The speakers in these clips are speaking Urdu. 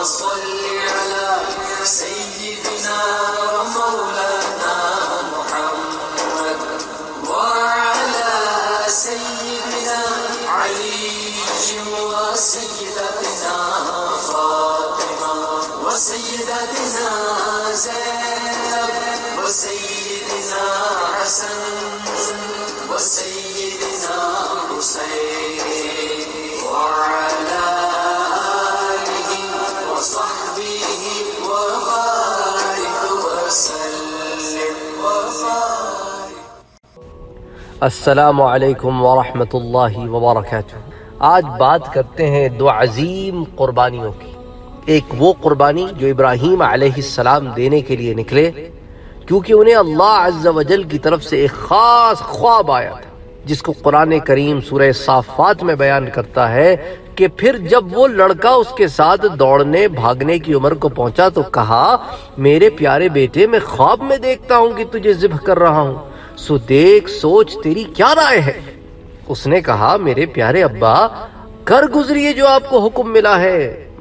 صل على سيدنا ومولانا محمد وعلى سيدنا علي وسيدتنا فاطمة وسيدتنا زينب وسيدنا حسن وسيدنا حسين وعلى آله وصحبه وبارك وسلم وبارك. السلام علیکم ورحمۃ اللہ وبرکاتہ. آج بات کرتے ہیں دو عظیم قربانیوں کی. ایک وہ قربانی جو ابراہیم علیہ السلام دینے کے لیے نکلے کیونکہ انہیں اللہ عز و جل کی طرف سے ایک خاص خواب آیا تھا، جس کو قرآن کریم سورہ صافات میں بیان کرتا ہے کہ پھر جب وہ لڑکا اس کے ساتھ دوڑنے بھاگنے کی عمر کو پہنچا تو کہا میرے پیارے بیٹے میں خواب میں دیکھتا ہوں کہ تجھے ذبح کر رہا ہوں، سو دیکھ سوچ تیری کیا رائے ہے؟ اس نے کہا میرے پیارے ابا کر گزریے جو آپ کو حکم ملا ہے،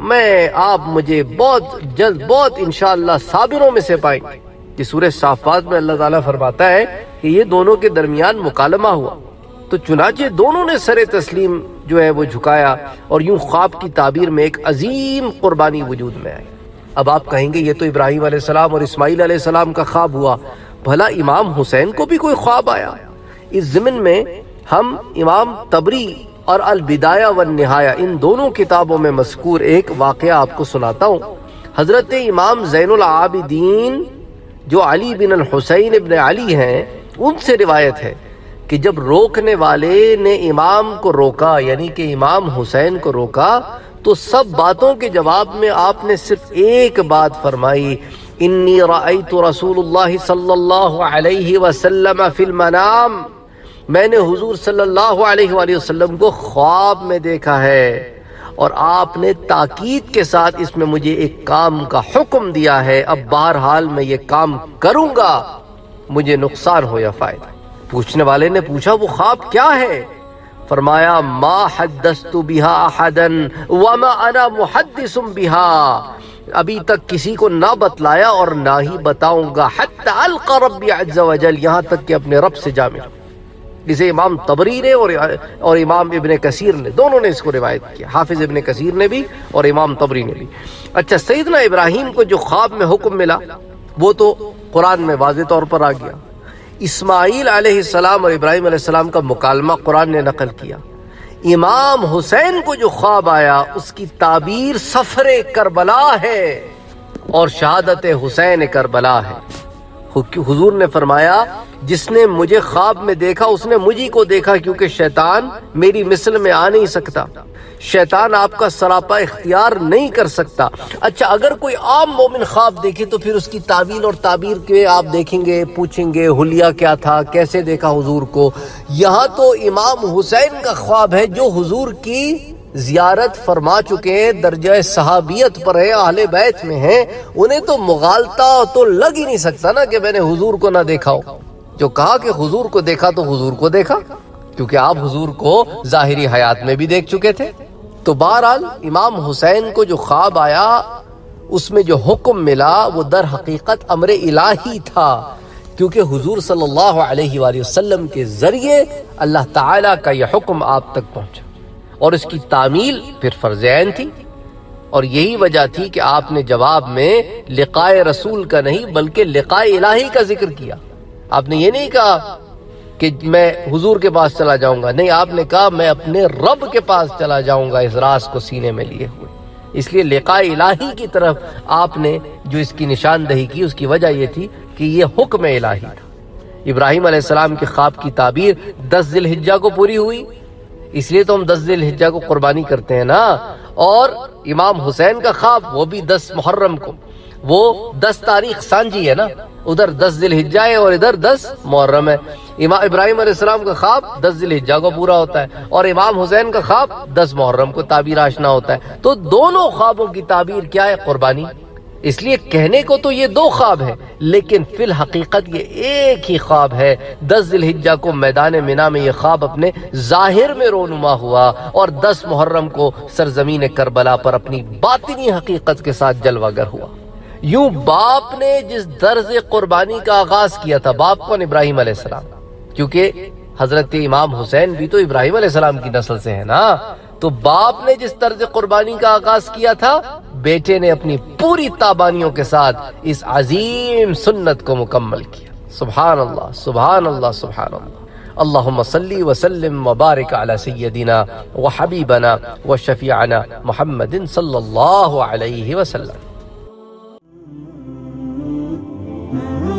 آپ مجھے بہت جلد بہت انشاءاللہ صابروں میں سے پائیں گے. یہ سورہ صافات میں اللہ تعالیٰ فرماتا ہے کہ یہ دونوں کے درمیان مکالمہ ہوا تو چنانچہ دونوں نے سر تسلیم جو ہے وہ جھکایا اور یوں خواب کی تعبیر میں ایک عظیم قربانی وجود میں آئی. اب آپ کہیں گے یہ تو ابراہیم علیہ السلام اور اسماعیل علیہ السلام کا خواب ہوا، بھلا امام حسین کو بھی کوئی خواب آیا؟ اس ضمن میں ہم امام طبری اور البدایہ والنہایہ ان دونوں کتابوں میں مذکور ایک واقعہ آپ کو سناتا ہوں. حضرت امام زین العابدین جو علی بن الحسین ابن علی ہیں ان سے روایت ہے کہ جب روکنے والے نے امام کو روکا یعنی کہ امام حسین کو روکا تو سب باتوں کے جواب میں آپ نے صرف ایک بات فرمائی انی رأیت رسول اللہ صلی اللہ علیہ وسلم فی المنام، میں نے حضور صلی اللہ علیہ وآلہ وسلم کو خواب میں دیکھا ہے اور آپ نے تاکید کے ساتھ اس میں مجھے ایک کام کا حکم دیا ہے، اب بہرحال میں یہ کام کروں گا مجھے نقصان ہو یا فائدہ. پوچھنے والے نے پوچھا وہ خواب کیا ہے؟ فرمایا ما حدثت بها احدا وما انا محدث بها، ابھی تک کسی کو نہ بتلایا اور نہ ہی بتاؤں گا حتی القى ربی عز وجل، یہاں تک کہ اپنے رب سے جا ملوں. جسے امام طبری نے اور امام ابن کثیر نے دونوں نے اس کو روایت کیا، حافظ ابن کثیر نے بھی اور امام طبری نے بھی. اچھا سیدنا ابراہیم کو جو خواب میں حکم ملا وہ تو قرآن میں واضح طور پر آ گیا. اسماعیل علیہ السلام اور ابراہیم علیہ السلام کا مکالمہ قرآن نے نقل کیا. امام حسین کو جو خواب آیا اس کی تعبیر سفر کربلا ہے اور شہادت حسین کربلا ہے. حضور نے فرمایا جس نے مجھے خواب میں دیکھا اس نے مجھی کو دیکھا، کیونکہ شیطان میری مثل میں آ نہیں سکتا، شیطان آپ کا سراپا اختیار نہیں کر سکتا. اچھا اگر کوئی عام مومن خواب دیکھے تو پھر اس کی تعویل اور تعبیر کے آپ دیکھیں گے، پوچھیں گے حلیہ کیا تھا، کیسے دیکھا حضور کو. یہاں تو امام حسین کا خواب ہے جو حضور کی زیارت فرما چکے ہیں، درجہ صحابیت پر ہیں، اہل بیت میں ہیں، انہیں تو مغالطہ تو لگ ہی نہیں سکتا نا کہ میں نے حضور کو نہ دیکھا ہو. جو کہا کہ حضور کو دیکھا تو حضور کو دیکھا، کیونکہ آپ حضور کو ظاہری حیات میں بھی دیکھ چکے تھے. تو بہرحال امام حسین کو جو خواب آیا اس میں جو حکم ملا وہ در حقیقت امر الہی تھا، کیونکہ حضور صلی اللہ علیہ وآلہ وسلم کے ذریعے اللہ تعالیٰ کا یہ حکم آپ تک پہنچا اور اس کی تعمیل پھر فرض عین تھی. اور یہی وجہ تھی کہ آپ نے جواب میں لقاء رسول کا نہیں بلکہ لقاء الہی کا ذکر کیا. آپ نے یہ نہیں کہا کہ میں حضور کے پاس چلا جاؤں گا، نہیں، آپ نے کہا میں اپنے رب کے پاس چلا جاؤں گا اس راز کو سینے میں لیے ہوئے. اس لیے لقاء الہی کی طرف آپ نے جو اس کی نشاندہی کی اس کی وجہ یہ تھی کہ یہ حکم الہی تھا. ابراہیم علیہ السلام کے خواب کی تعبیر 10 ذی الحجہ کو پوری ہوئی، اس لیے تو ہم 10 ذی الحجہ کو قربانی کرتے ہیں نا. اور امام حسین کا خواب وہ بھی 10 محرم کو، وہ 10 تاریخ سانجی ہے نا، ادھر 10 ذی الحجہ ہے اور ادھر 10 محرم ہے. امام ابراہیم علیہ السلام کا خواب 10 ذی الحجہ کو پورا ہوتا ہے اور امام حسین کا خواب 10 محرم کو تعبیر آشنا ہوتا ہے. تو دونوں خوابوں کی تعبیر کیا ہے؟ قربانی. اس لیے کہنے کو تو یہ 2 خواب ہے، لیکن فی الحقیقت یہ ایک ہی خواب ہے۔ 10 ذی الحجہ کو میدان منا میں یہ خواب اپنے ظاہر میں رونما ہوا، اور 10 محرم کو سرزمین کربلا پر اپنی باطنی حقیقت کے ساتھ جلوہ گر ہوا۔ یوں باپ نے جس طرز قربانی کا آغاز کیا تھا، باپ کون؟ ابراہیم علیہ السلام، کیونکہ حضرت امام حسین بھی تو ابراہیم علیہ السلام کی نسل سے ہے نا، تو باپ نے جس طرز قربانی کا آغاز کیا تھا، بیٹے نے اپنی پوری تابانیوں کے ساتھ اس عظیم سنت کو مکمل کیا۔ سبحان اللہ سبحان اللہ سبحان اللہ۔ اللہم صلی وسلم وبارک علی سیدنا وحبیبنا وشفیعنا محمد صلی اللہ علیہ وسلم۔